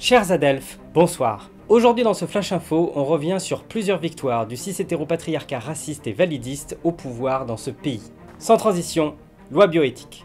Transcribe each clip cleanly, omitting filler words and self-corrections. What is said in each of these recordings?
Chers Adelphes, bonsoir. Aujourd'hui dans ce Flash Info, on revient sur plusieurs victoires du cis-hétéropatriarcat raciste et validiste au pouvoir dans ce pays. Sans transition, loi bioéthique.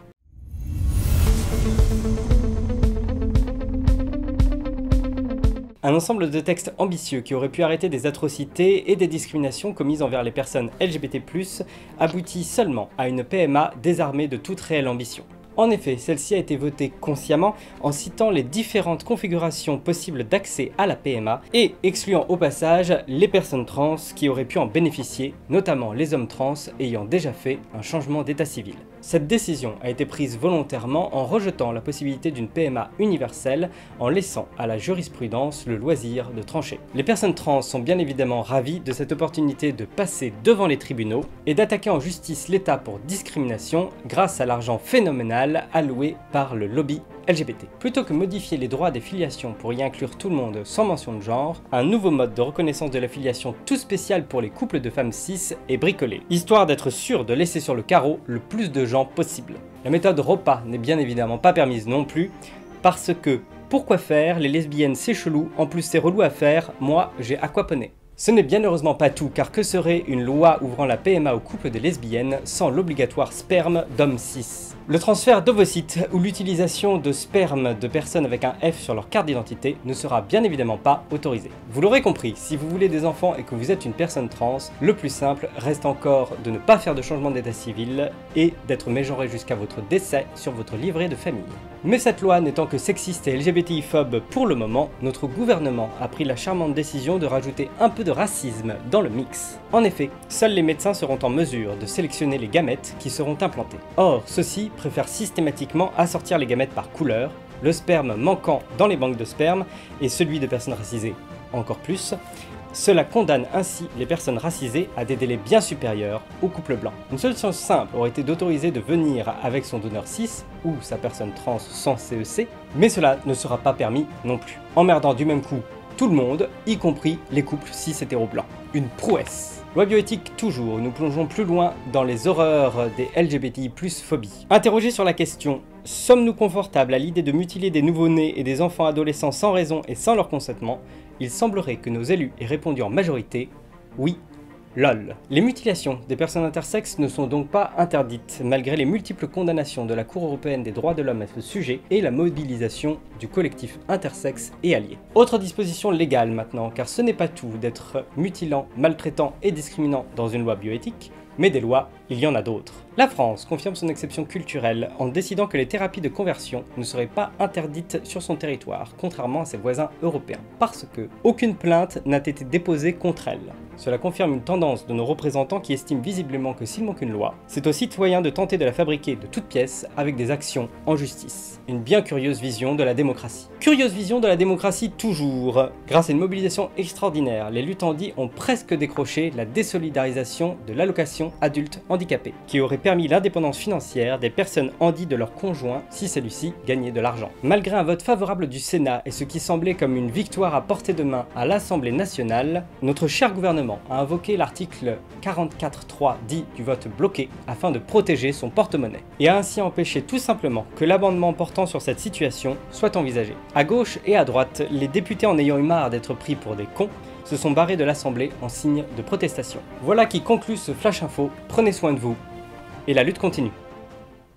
Un ensemble de textes ambitieux qui auraient pu arrêter des atrocités et des discriminations commises envers les personnes LGBT+, aboutit seulement à une PMA désarmée de toute réelle ambition. En effet, celle-ci a été votée consciemment en citant les différentes configurations possibles d'accès à la PMA et excluant au passage les personnes trans qui auraient pu en bénéficier, notamment les hommes trans ayant déjà fait un changement d'état civil. Cette décision a été prise volontairement en rejetant la possibilité d'une PMA universelle en laissant à la jurisprudence le loisir de trancher. Les personnes trans sont bien évidemment ravies de cette opportunité de passer devant les tribunaux et d'attaquer en justice l'État pour discrimination grâce à l'argent phénoménal alloué par le lobby LGBT. Plutôt que modifier les droits des filiations pour y inclure tout le monde sans mention de genre, un nouveau mode de reconnaissance de la filiation tout spécial pour les couples de femmes cis est bricolé, histoire d'être sûr de laisser sur le carreau le plus de gens possible. La méthode ROPA n'est bien évidemment pas permise non plus, parce que pourquoi faire, les lesbiennes c'est chelou, en plus c'est relou à faire, moi j'ai aquaponé. Ce n'est bien heureusement pas tout, car que serait une loi ouvrant la PMA aux couples de lesbiennes sans l'obligatoire sperme d'hommes cis? Le transfert d'ovocytes ou l'utilisation de sperme de personnes avec un F sur leur carte d'identité ne sera bien évidemment pas autorisé. Vous l'aurez compris, si vous voulez des enfants et que vous êtes une personne trans, le plus simple reste encore de ne pas faire de changement d'état civil et d'être mégenré jusqu'à votre décès sur votre livret de famille. Mais cette loi n'étant que sexiste et LGBTI-phobe pour le moment, notre gouvernement a pris la charmante décision de rajouter un peu de racisme dans le mix. En effet, seuls les médecins seront en mesure de sélectionner les gamètes qui seront implantés. Or, ceux-ci préfèrent systématiquement assortir les gamètes par couleur, le sperme manquant dans les banques de sperme et celui de personnes racisées encore plus. Cela condamne ainsi les personnes racisées à des délais bien supérieurs aux couples blancs. Une solution simple aurait été d'autoriser de venir avec son donneur cis ou sa personne trans sans CEC, mais cela ne sera pas permis non plus, emmerdant du même coup tout le monde, y compris les couples cis hétéro blancs. Une prouesse. Loi bioéthique toujours, nous plongeons plus loin dans les horreurs des LGBTI+ phobie. Interrogé sur la question « Sommes-nous confortables à l'idée de mutiler des nouveau-nés et des enfants adolescents sans raison et sans leur consentement ?» Il semblerait que nos élus aient répondu en majorité « Oui, lol ». Les mutilations des personnes intersexes ne sont donc pas interdites, malgré les multiples condamnations de la Cour européenne des droits de l'homme à ce sujet et la mobilisation du collectif intersexe et alliés. Autre disposition légale maintenant, car ce n'est pas tout d'être mutilant, maltraitant et discriminant dans une loi bioéthique, mais des lois, il y en a d'autres. La France confirme son exception culturelle en décidant que les thérapies de conversion ne seraient pas interdites sur son territoire, contrairement à ses voisins européens, parce que aucune plainte n'a été déposée contre elles. Cela confirme une tendance de nos représentants qui estiment visiblement que s'il manque une loi, c'est aux citoyens de tenter de la fabriquer de toutes pièces avec des actions en justice. Une bien curieuse vision de la démocratie. Curieuse vision de la démocratie toujours. Grâce à une mobilisation extraordinaire, les luttandis ont presque décroché la désolidarisation de l'allocation adulte handicapé, qui aurait permis l'indépendance financière des personnes handies de leur conjoint si celui-ci gagnait de l'argent. Malgré un vote favorable du Sénat et ce qui semblait comme une victoire à portée de main à l'Assemblée nationale, notre cher gouvernement a invoqué l'article 44.3 dit du vote bloqué afin de protéger son porte-monnaie et a ainsi empêché tout simplement que l'amendement portant sur cette situation soit envisagé. À gauche et à droite, les députés en ayant eu marre d'être pris pour des cons se sont barrés de l'Assemblée en signe de protestation. Voilà qui conclut ce Flash Info, prenez soin de vous et la lutte continue.